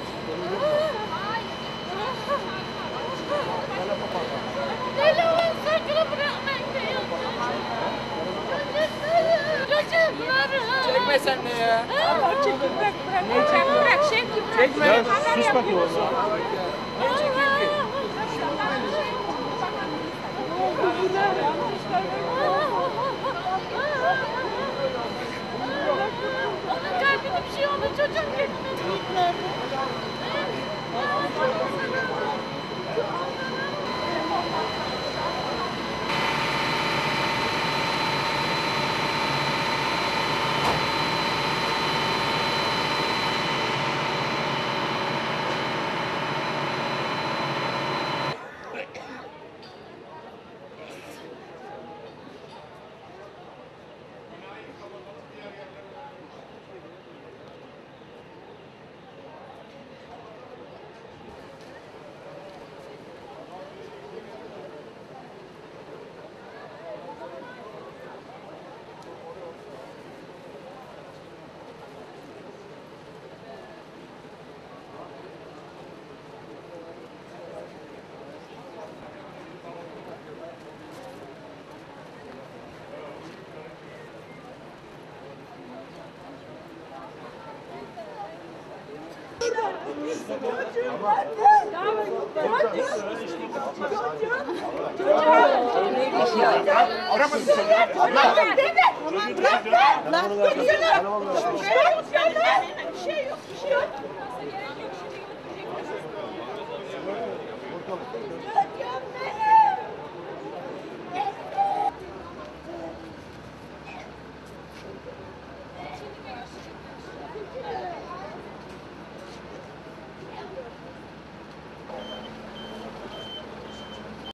Deli olan sakını bırakmayın diyor. Çekme sen de ya. Çekil bırak. Bırak Şevki bırak. Çekme. Sus bakayım o zaman. Ne çekil ki? Onun kalbine bir şey oldu çocuğum gitmedi. Bir şey yok.